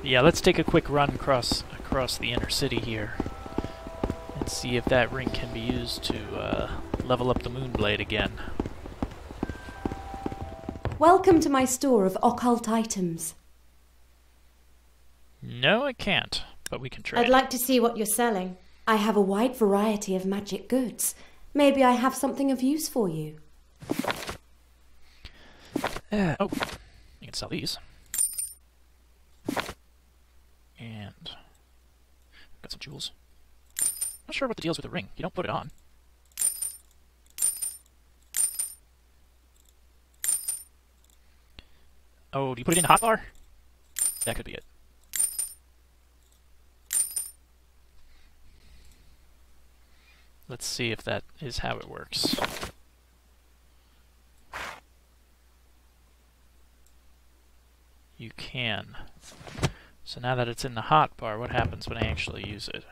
Yeah, let's take a quick run across the inner city here and see if that ring can be used to level up the Moonblade again. Welcome to my store of occult items. No, it can't, but we can trade. I'd like to see what you're selling. I have a wide variety of magic goods. Maybe I have something of use for you. Oh, you can sell these. And got some jewels. Not sure what the deal's with the ring. You don't put it on. Oh, do you put it in the hotbar? That could be it. Let's see if that is how it works. You can. So now that it's in the hotbar, what happens when I actually use it?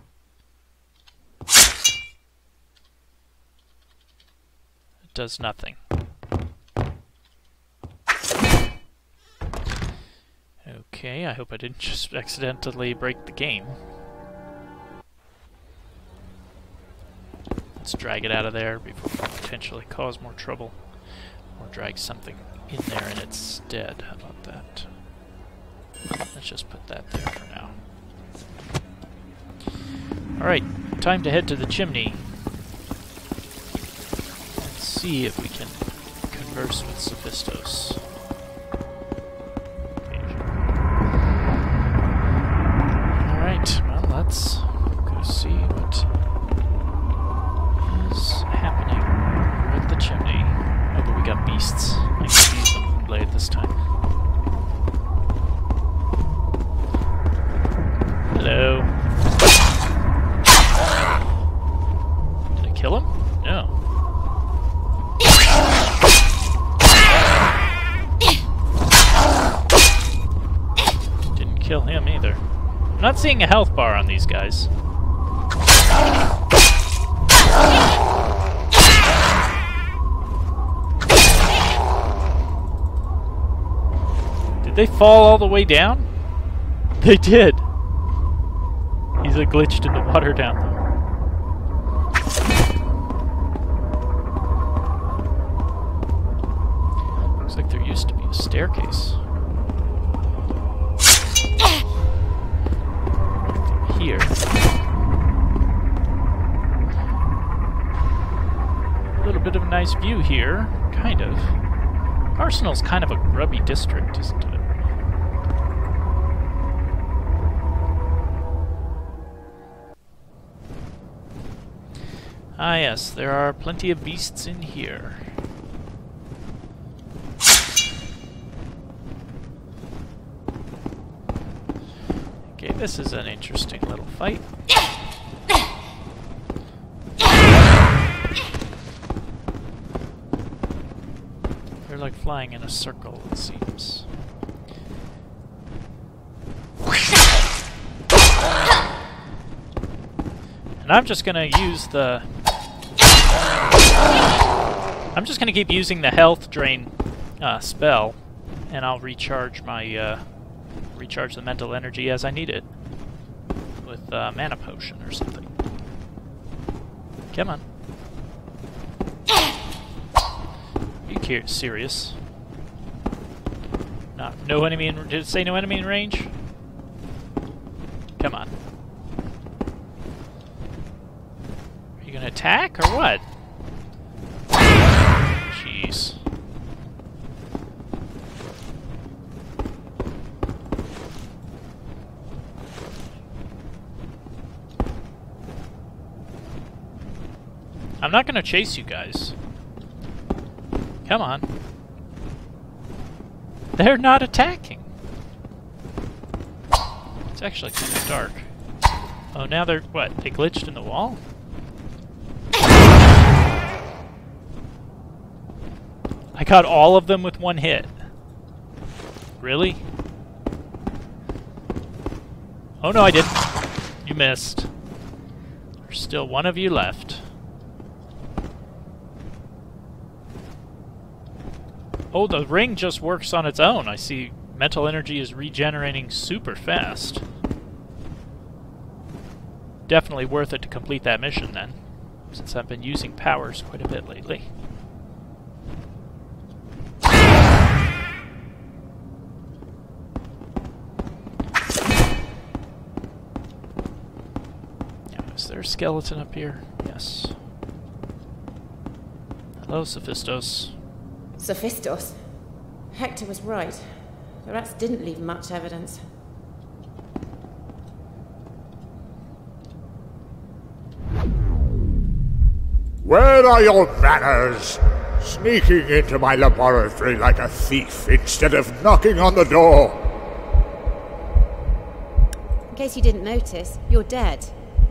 It does nothing. Okay, I hope I didn't just accidentally break the game. Let's drag it out of there before we potentially cause more trouble. Or drag something in there in its stead. How about that? Let's just put that there for now. Alright, time to head to the chimney. Let's see if we can converse with Sophistos. Alright, well, let's go see what is happening over at the chimney. Oh, but we got beasts. I can use the Moonblade this time. Hello. Did I kill him? No. Didn't kill him either. I'm not seeing a health bar on these guys. Did they fall all the way down? They did. He's glitched in the water down there. Looks like there used to be a staircase. Here. A little bit of a nice view here, kind of. Arsenal's kind of a grubby district, isn't it? Ah yes, there are plenty of beasts in here. Okay, this is an interesting little fight. They're like flying in a circle, it seems. And I'm just gonna use the... I'm just gonna keep using the health drain spell, and I'll recharge my recharge the mental energy as I need it with mana potion or something. Come on. Are you serious? No enemy in... Did it say no enemy in range? Come on. Are you gonna attack or what? Jeez. I'm not gonna chase you guys. Come on. They're not attacking. It's actually kind of dark. Oh, now they're... what? They glitched in the wall? I got all of them with one hit. Really? Oh no, I didn't. You missed. There's still one of you left. Oh, the ring just works on its own. I see Mental energy is regenerating super fast. Definitely worth it to complete that mission then, since I've been using powers quite a bit lately. Is there a skeleton up here? Yes. Hello, Sophistos. Sophistos? Hector was right. The rats didn't leave much evidence. Where are your manners? Sneaking into my laboratory like a thief instead of knocking on the door. In case you didn't notice, you're dead.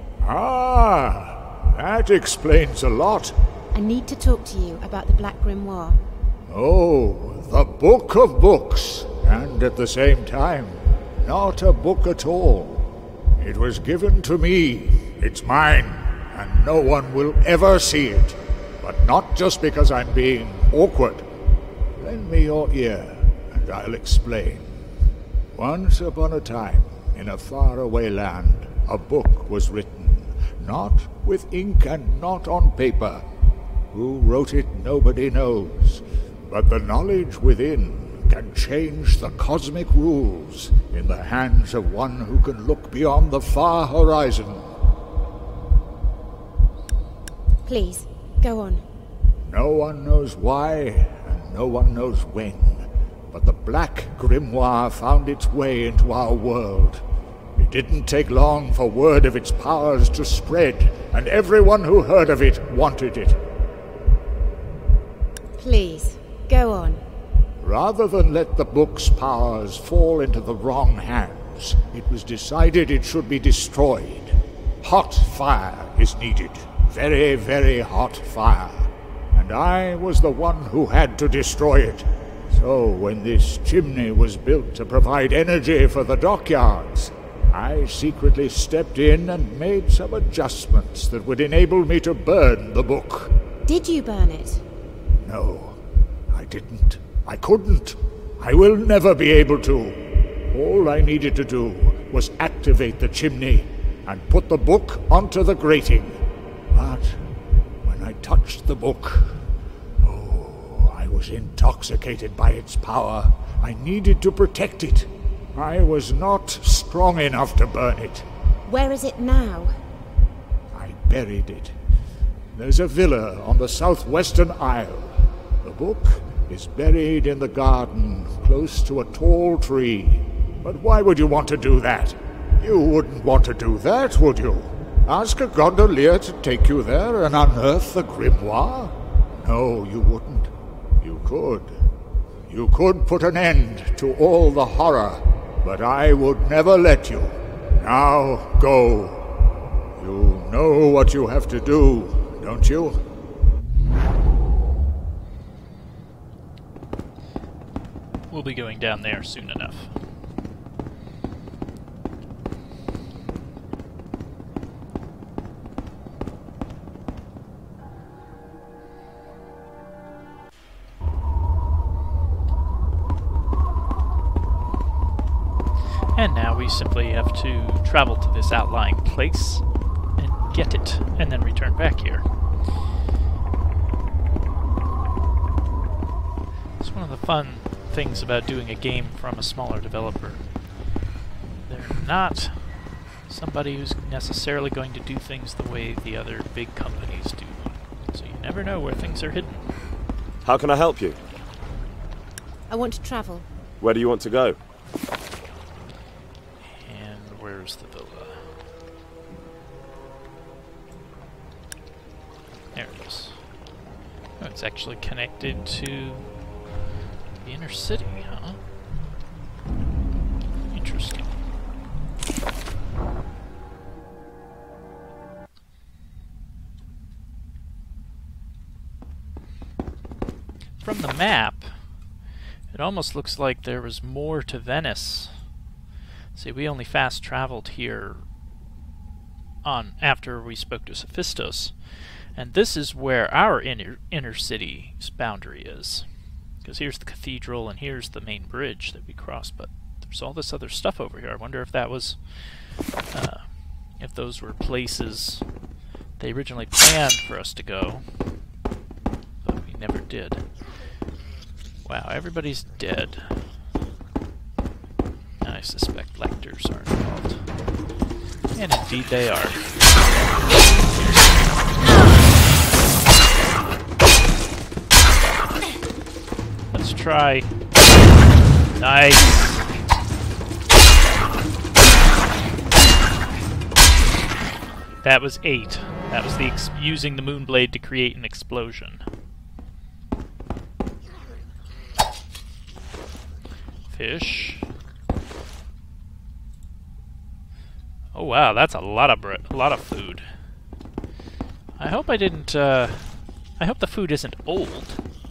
Ah, that explains a lot. I need to talk to you about the Black Grimoire. Oh, the Book of Books. And at the same time, not a book at all. It was given to me. It's mine, and no one will ever see it. But not just because I'm being awkward. Lend me your ear, and I'll explain. Once upon a time, in a faraway land, a book was written. Not with ink and not on paper. Who wrote it, nobody knows. But the knowledge within can change the cosmic rules in the hands of one who can look beyond the far horizon. Please, go on. No one knows why, and no one knows when. But the Black Grimoire found its way into our world. It didn't take long for word of its powers to spread, and everyone who heard of it wanted it. Please, go on. Rather than let the book's powers fall into the wrong hands, it was decided it should be destroyed. Hot fire is needed. Very, very hot fire. And I was the one who had to destroy it. So when this chimney was built to provide energy for the dockyards, I secretly stepped in and made some adjustments that would enable me to burn the book. Did you burn it? No, I didn't. I couldn't. I will never be able to. All I needed to do was activate the chimney and put the book onto the grating. But when I touched the book, I was intoxicated by its power. I needed to protect it. I was not strong enough to burn it. Where is it now? I buried it. There's a villa on the southwestern isle. The book is buried in the garden, close to a tall tree. But why would you want to do that? You wouldn't want to do that, would you? Ask a gondolier to take you there and unearth the grimoire? No, you wouldn't. You could. You could put an end to all the horror, but I would never let you. Now, go. You know what you have to do, don't you? We'll be going down there soon enough. And now we simply have to travel to this outlying place and get it, and then return back here. It's one of the fun things about doing a game from a smaller developer. They're not somebody who's necessarily going to do things the way the other big companies do. So you never know where things are hidden. How can I help you? I want to travel. Where do you want to go? Where's the villa? There it is. Oh, it's actually connected to the inner city, huh? Interesting. From the map, it almost looks like there was more to Venice. See, we only fast traveled here after we spoke to Sophistos, and this is where our inner city's boundary is. Because here's the cathedral and here's the main bridge that we crossed, but there's all this other stuff over here. I wonder if that was, if those were places they originally planned for us to go, but we never did. Wow, everybody's dead. I suspect lectors are involved. And indeed they are. Let's try. Nice. That was 8. That was the using the Moonblade to create an explosion. Fish. Oh wow, that's a lot of food. I hope I didn't. I hope the food isn't old.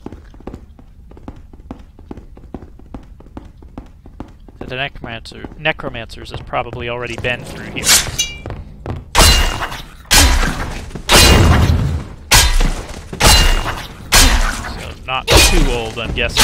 The Necromancers has probably already been through here. So not too old, I'm guessing.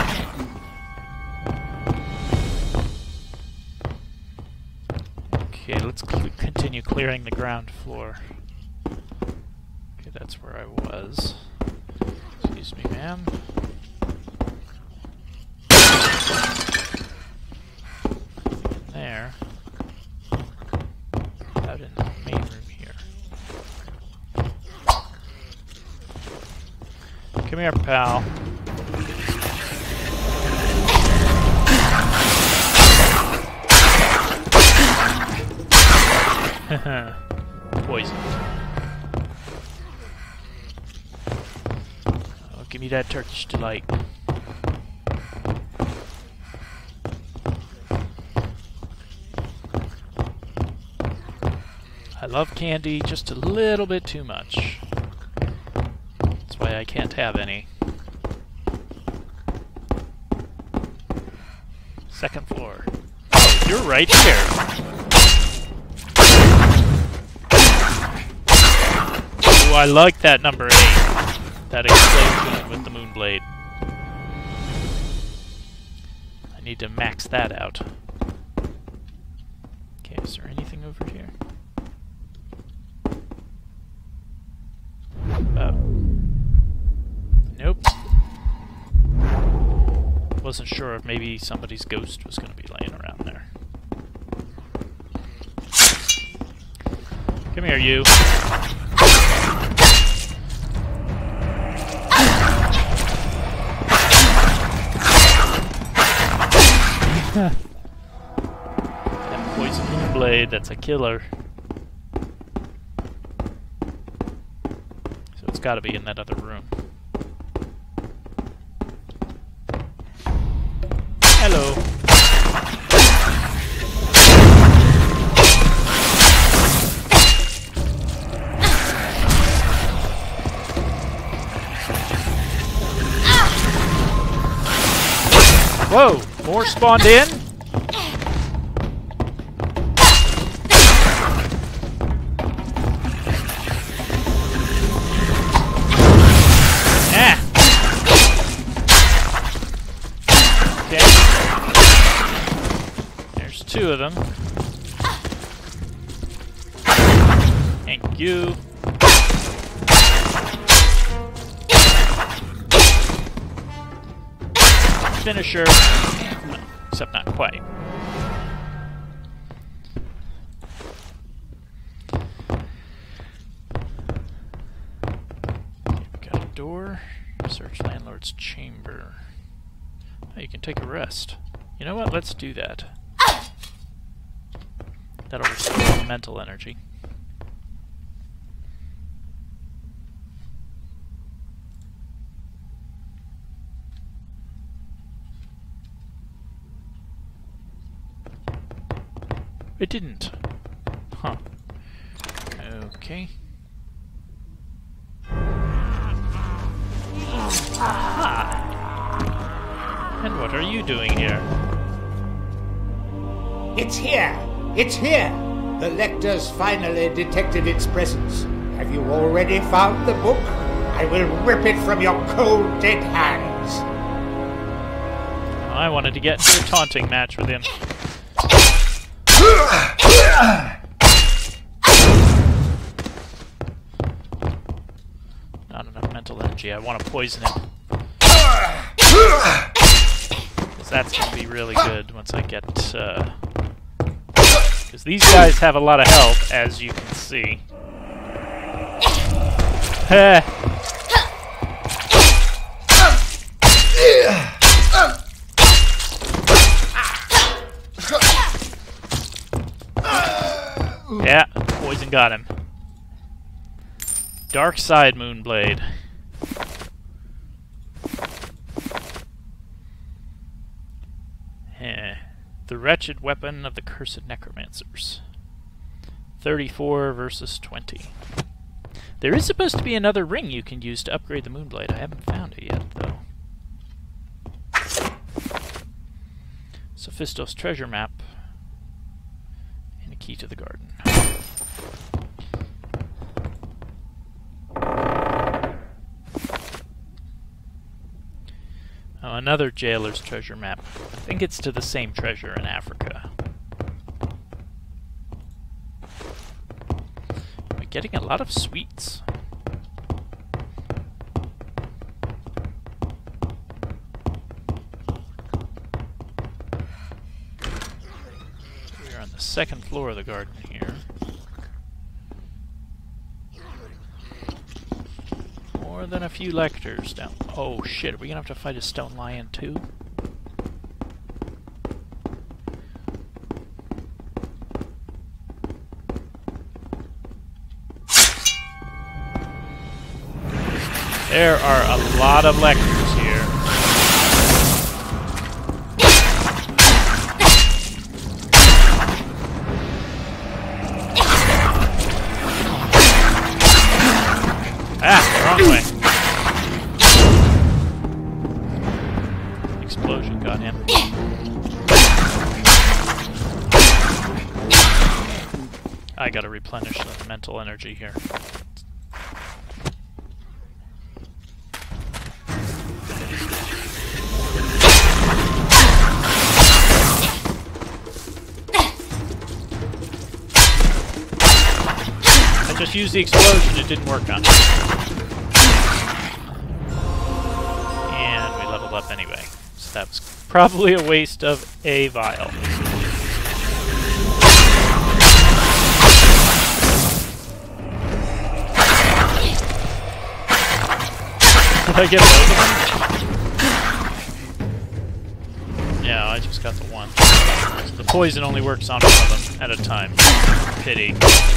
Okay, let's continue clearing the ground floor. Okay, that's where I was. Excuse me, ma'am. There. Out in the main room here. Come here, pal. Poison. Oh, give me that Turkish delight. I love candy just a little bit too much. That's why I can't have any. Second floor. Oh, you're right here. Oh, I like that number 8. That explosion with the Moonblade. I need to max that out. Okay, is there anything over here? Nope. Wasn't sure if maybe somebody's ghost was going to be laying around there. Come here, you. That poison Moonblade, that's a killer. So it's got to be in that other room. Hello. Whoa! More spawned in? Ah! Okay. There's 2 of them. Thank you. Finisher. No, except not quite. Okay, we got a door. Search landlord's chamber. Oh, you can take a rest. You know what? Let's do that. That'll restore the mental energy. It didn't. Huh. Okay. Aha! And what are you doing here? It's here! It's here! The lectors finally detected its presence. Have you already found the book? I will rip it from your cold, dead hands. I wanted to get into a taunting match with him. Not enough mental energy. I want to poison him. Because that's going to be really good once I get... Because these guys have a lot of health, as you can see. Yeah, poison got him. Dark Side Moonblade. The wretched weapon of the cursed necromancers. 34 versus 20. There is supposed to be another ring you can use to upgrade the Moonblade. I haven't found it yet, though. Sophistos treasure map. And a key to the garden. Oh, another jailer's treasure map. I think it's to the same treasure in Africa. We're getting a lot of sweets. We're on the second floor of the garden here. More than a few lectors down. Oh shit, are we gonna have to fight a stone lion too? There are a lot of lectors here. Ah, wrong way. Explosion got him. I gotta replenish the mental energy here. I just used the explosion, it didn't work on it. And we leveled up anyway. So that was probably a waste of a vial. Did I get both of them? Yeah, I just got the one. So the poison only works on one of them at a time. Pity.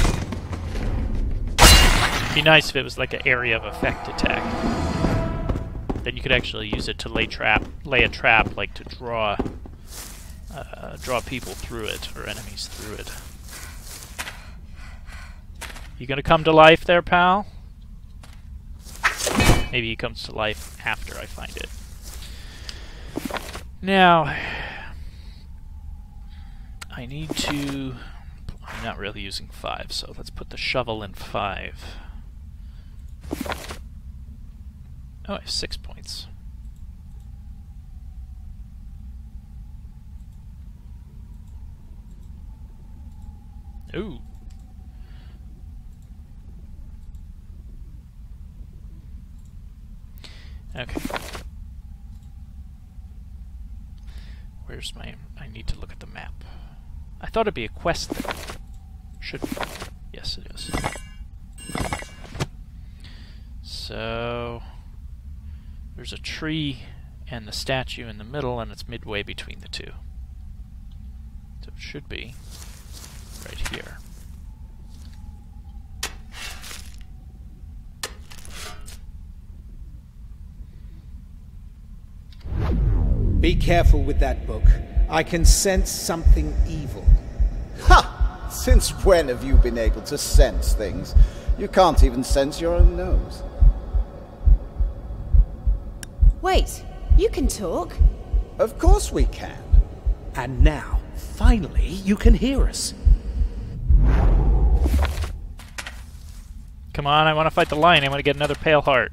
It'd be nice if it was like an area of effect attack. Then you could actually use it to lay a trap, like to draw people through it, or enemies through it. You gonna come to life there, pal? Maybe he comes to life after I find it. Now, I need to... I'm not really using 5, so let's put the shovel in 5. Oh, I have 6 points. Ooh. Okay. Where's my... I need to look at the map. I thought it'd be a quest thing. Should be. Yes, it is. So... there's a tree and the statue in the middle, and it's midway between the two. So it should be right here. Be careful with that book. I can sense something evil. Ha! Since when have you been able to sense things? You can't even sense your own nose. Wait, you can talk? Of course we can. And now, finally, you can hear us. Come on, I want to fight the lion. I want to get another pale heart.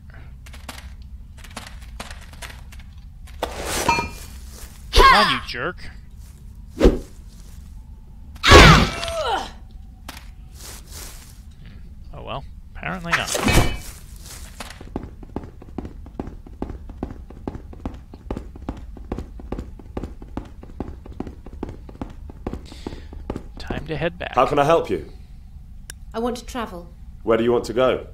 on, you jerk. Oh well, apparently not. Time to head back. How can I help you? I want to travel. Where do you want to go?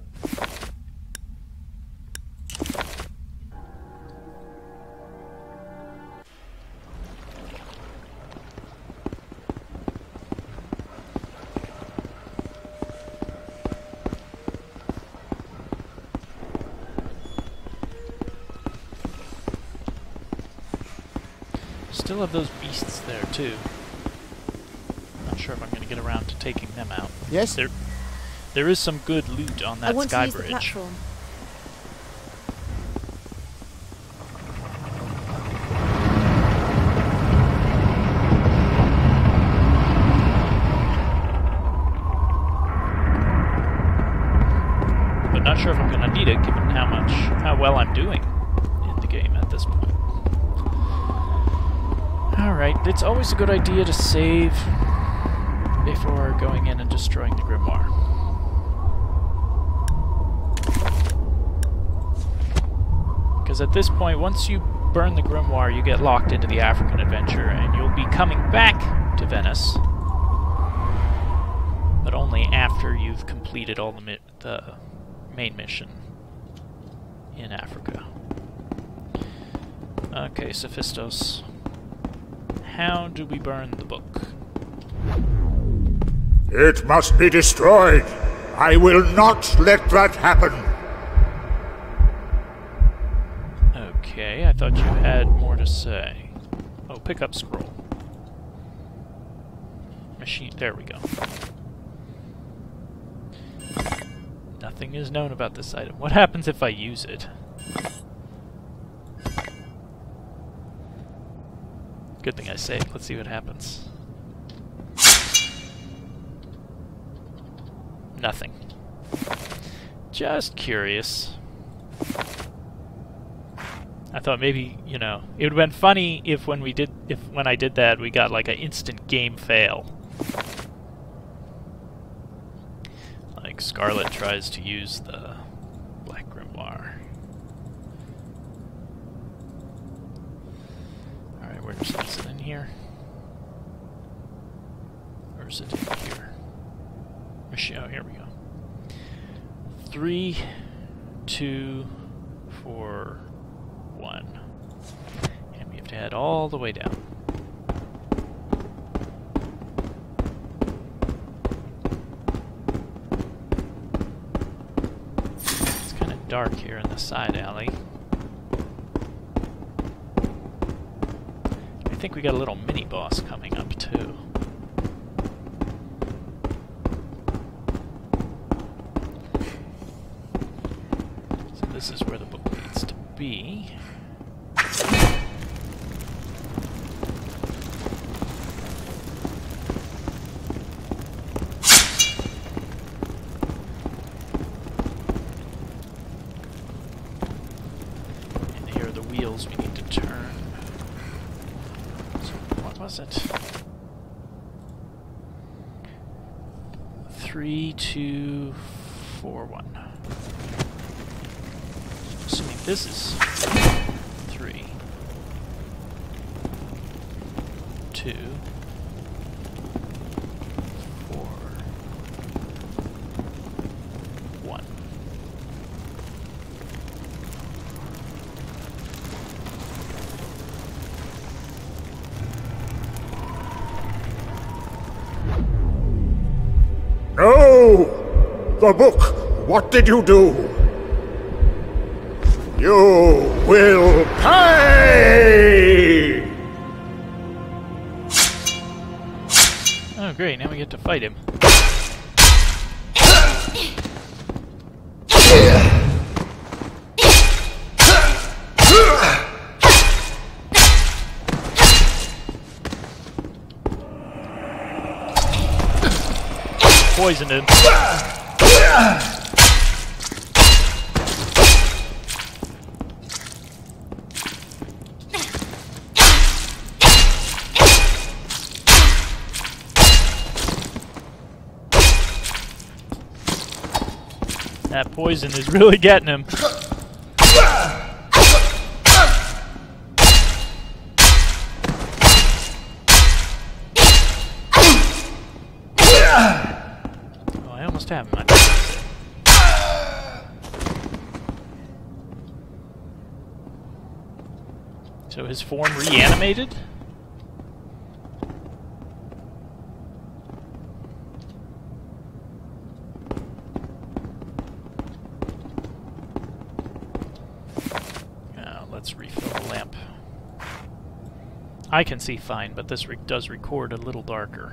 Still have those beasts there too. Not sure if I'm going to get around to taking them out. Yes? There is some good loot on that I want sky to use the bridge. platform. But not sure if I'm going to need it, given how well I'm doing in the game at this point. Alright, it's always a good idea to save before going in and destroying the Grimoire. Because at this point, once you burn the Grimoire, you get locked into the African adventure, and you'll be coming back to Venice, but only after you've completed all the main mission in Africa. Okay, Sophistos. How do we burn the book? It must be destroyed. I will not let that happen. Okay, I thought you had more to say. Oh, pick up scroll. Machine, there we go. Nothing is known about this item. What happens if I use it? Good thing I saved. Let's see what happens. Nothing. Just curious. I thought maybe, you know, it would have been funny if when I did that we got like an instant game fail. Like Scarlett tries to use the Black Grimoire. Alright, is it in here? Or is it in here? Oh, here we go. 3, 2, 4, 1. And we have to head all the way down. It's kind of dark here in the side alley. I think we got a little mini-boss coming up, too. So this is where the book needs to be. And here are the wheels we need to turn. What was it? 3, 2, 4, 1. Assuming this is 3, 2, 4, 1. No! The book! What did you do? You will pay! Oh great, now we get to fight him. Poisoned him. That poison is really getting him. Oh, I almost have him. So his form reanimated? Now let's refill the lamp. I can see fine, but this does record a little darker.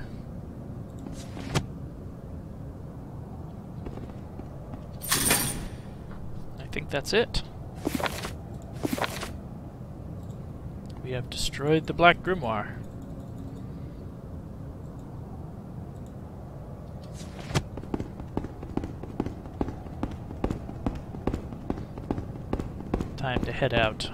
I think that's it. We have destroyed the Black Grimoire. Time to head out.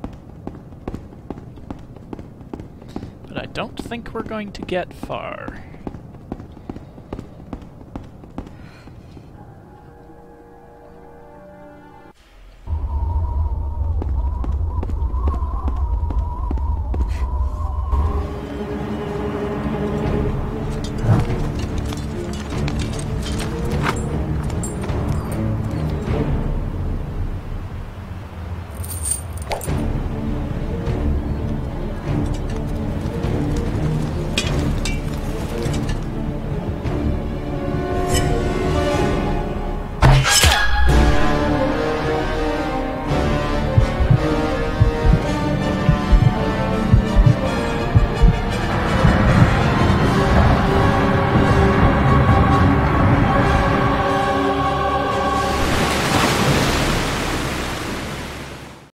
But I don't think we're going to get far.